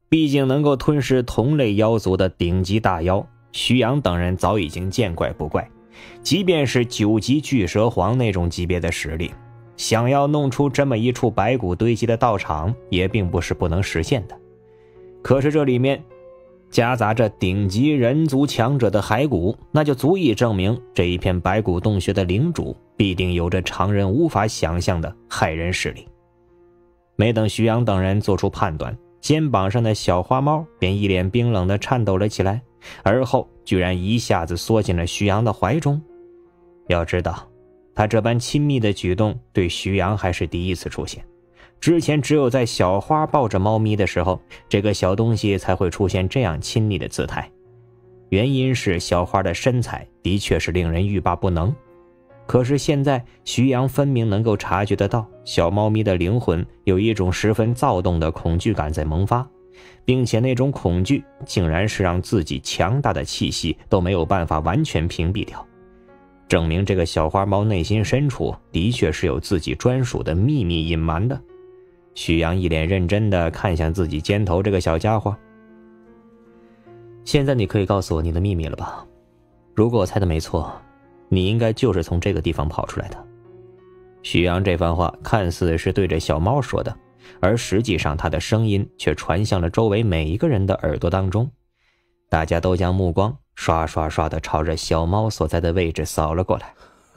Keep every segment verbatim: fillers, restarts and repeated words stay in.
毕竟能够吞噬同类妖族的顶级大妖，徐阳等人早已经见怪不怪。即便是九级巨蛇皇那种级别的实力，想要弄出这么一处白骨堆积的道场，也并不是不能实现的。可是这里面夹杂着顶级人族强者的骸骨，那就足以证明这一片白骨洞穴的领主必定有着常人无法想象的骇人势力。没等徐阳等人做出判断，肩膀上的小花猫便一脸冰冷地颤抖了起来，而后居然一下子缩进了徐阳的怀中。要知道，他这般亲密的举动对徐阳还是第一次出现，之前只有在小花抱着猫咪的时候，这个小东西才会出现这样亲昵的姿态。原因是小花的身材的确是令人欲罢不能，可是现在徐阳分明能够察觉得到，小猫咪的灵魂有一种十分躁动的恐惧感在萌发，并且那种恐惧竟然是让自己强大的气息都没有办法完全屏蔽掉，证明这个小花猫内心深处的确是有自己专属的秘密隐瞒的。徐阳一脸认真地看向自己肩头这个小家伙。现在你可以告诉我你的秘密了吧？如果我猜的没错，你应该就是从这个地方跑出来的。徐阳这番话看似是对着小猫说的，而实际上他的声音却传向了周围每一个人的耳朵当中。大家都将目光刷刷刷地朝着小猫所在的位置扫了过来。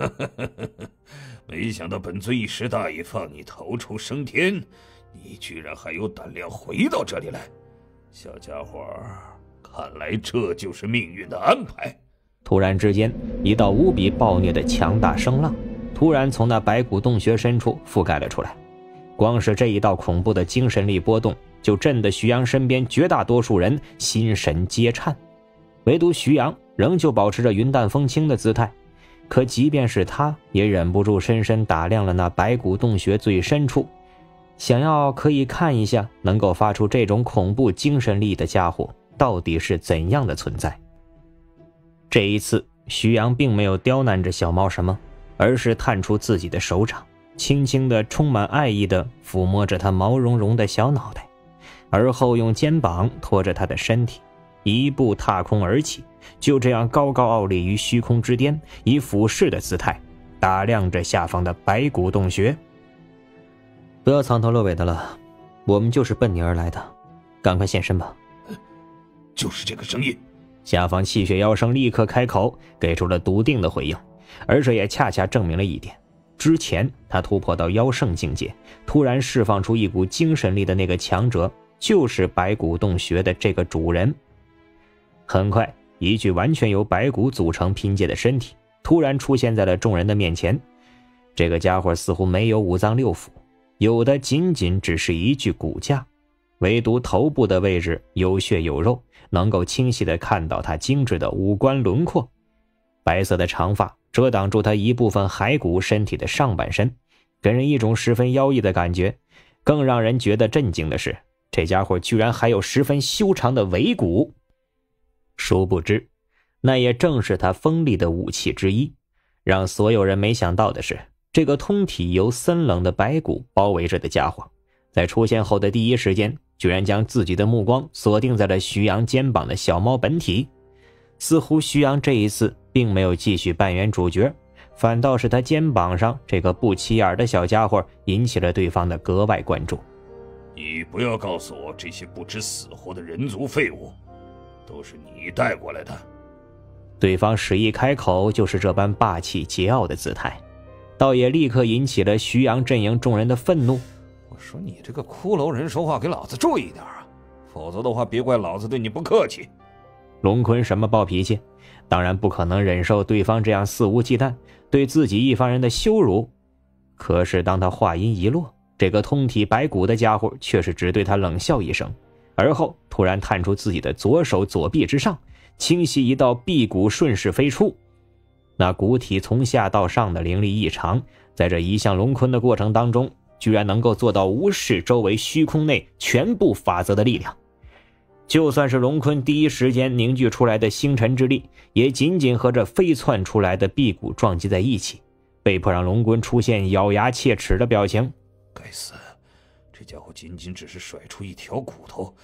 没想到本尊一时大意，放你逃出升天，你居然还有胆量回到这里来。小家伙，看来这就是命运的安排。 突然之间，一道无比暴虐的强大声浪突然从那白骨洞穴深处覆盖了出来。光是这一道恐怖的精神力波动，就震得徐阳身边绝大多数人心神皆颤，唯独徐阳仍旧保持着云淡风轻的姿态。可即便是他也忍不住深深打量了那白骨洞穴最深处，想要可以看一下能够发出这种恐怖精神力的家伙到底是怎样的存在。这一次徐阳并没有刁难着小猫什么，而是探出自己的手掌，轻轻地充满爱意地抚摸着它毛茸茸的小脑袋，而后用肩膀托着它的身体，一步踏空而起，就这样高高傲立于虚空之巅，以俯视的姿态打量着下方的白骨洞穴。不要藏头露尾的了，我们就是奔你而来的，赶快现身吧。 就是这个声音。 下方气血妖生立刻开口，给出了笃定的回应，而这也恰恰证明了一点，之前他突破到妖圣境界，突然释放出一股精神力的那个强者，就是白骨洞穴的这个主人。很快，一具完全由白骨组成拼接的身体突然出现在了众人的面前。这个家伙似乎没有五脏六腑，有的仅仅只是一具骨架，唯独头部的位置有血有肉，能够清晰地看到他精致的五官轮廓。白色的长发遮挡住他一部分骸骨身体的上半身，给人一种十分妖异的感觉。更让人觉得震惊的是，这家伙居然还有十分修长的尾骨。殊不知，那也正是他锋利的武器之一。让所有人没想到的是，这个通体由森冷的白骨包围着的家伙，在出现后的第一时间，居然将自己的目光锁定在了徐阳肩膀的小猫本体。似乎徐阳这一次并没有继续扮演主角，反倒是他肩膀上这个不起眼的小家伙引起了对方的格外关注。 你不要告诉我这些不知死活的人族废物都是你带过来的。 对方使一开口就是这般霸气桀骜的姿态，倒也立刻引起了徐阳阵营众人的愤怒。 我说你这个骷髅人说话给老子注意点啊，否则的话别怪老子对你不客气。 龙坤什么暴脾气，当然不可能忍受对方这样肆无忌惮对自己一方人的羞辱。可是当他话音一落，这个通体白骨的家伙却是只对他冷笑一声，而后突然探出自己的左手左臂之上，清晰一道臂骨顺势飞出。那骨体从下到上的凌厉异常，在这移向龙坤的过程当中，居然能够做到无视周围虚空内全部法则的力量。就算是龙坤第一时间凝聚出来的星辰之力，也仅仅和这飞窜出来的臂骨撞击在一起，被迫让龙坤出现咬牙切齿的表情。 该死，这家伙仅仅只是甩出一条骨头，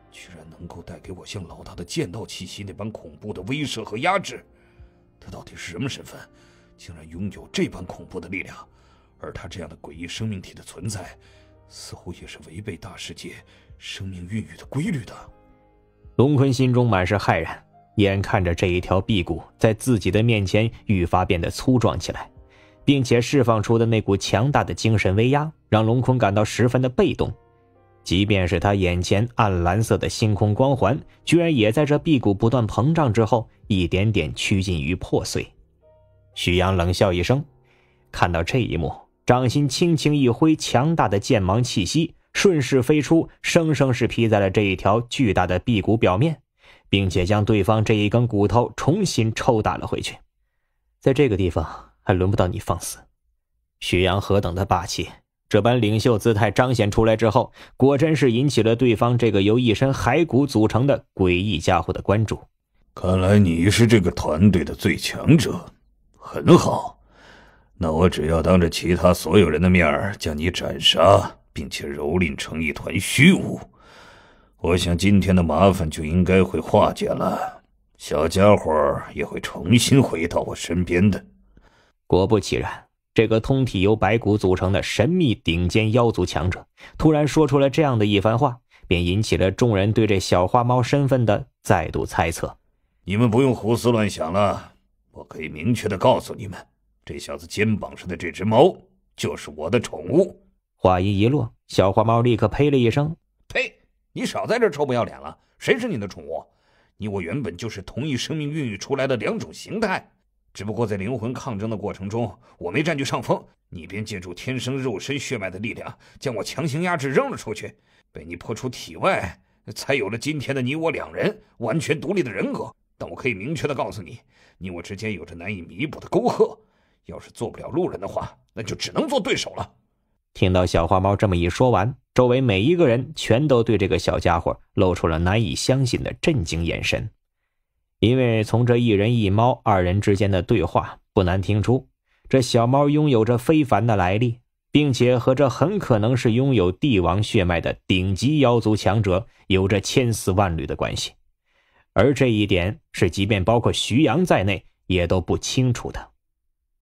居然能够带给我像老大的剑道气息那般恐怖的威慑和压制。他到底是什么身份，竟然拥有这般恐怖的力量？而他这样的诡异生命体的存在，似乎也是违背大世界生命孕育的规律的。 龙坤心中满是骇然，眼看着这一条臂骨在自己的面前愈发变得粗壮起来，并且释放出的那股强大的精神威压，让龙坤感到十分的被动。即便是他眼前暗蓝色的星空光环，居然也在这臂骨不断膨胀之后，一点点趋近于破碎。许阳冷笑一声，看到这一幕，掌心轻轻一挥，强大的剑芒气息顺势飞出，生生是劈在了这一条巨大的臂骨表面，并且将对方这一根骨头重新抽打了回去。在这个地方还轮不到你放肆。许阳何等的霸气，这般领袖姿态彰显出来之后，果真是引起了对方这个由一身骸骨组成的诡异家伙的关注。 看来你是这个团队的最强者，很好。那我只要当着其他所有人的面将你斩杀，并且蹂躏成一团虚无，我想今天的麻烦就应该会化解了，小家伙也会重新回到我身边的。 果不其然，这个通体由白骨组成的神秘顶尖妖族强者突然说出了这样的一番话，便引起了众人对这小花猫身份的再度猜测。 你们不用胡思乱想了，我可以明确的告诉你们，这小子肩膀上的这只猫就是我的宠物。 话音一落，小花猫立刻呸了一声： 呸！你少在这臭不要脸了，谁是你的宠物？你我原本就是同一生命孕育出来的两种形态，只不过在灵魂抗争的过程中，我没占据上风，你便借助天生肉身血脉的力量，将我强行压制扔了出去，被你破出体外，才有了今天的你我两人完全独立的人格。但我可以明确的告诉你，你我之间有着难以弥补的沟壑，要是做不了路人的话，那就只能做对手了。 听到小花猫这么一说完，周围每一个人全都对这个小家伙露出了难以相信的震惊眼神。因为从这一人一猫二人之间的对话，不难听出这小猫拥有着非凡的来历，并且和这很可能是拥有帝王血脉的顶级妖族强者有着千丝万缕的关系。而这一点是即便包括徐阳在内也都不清楚的。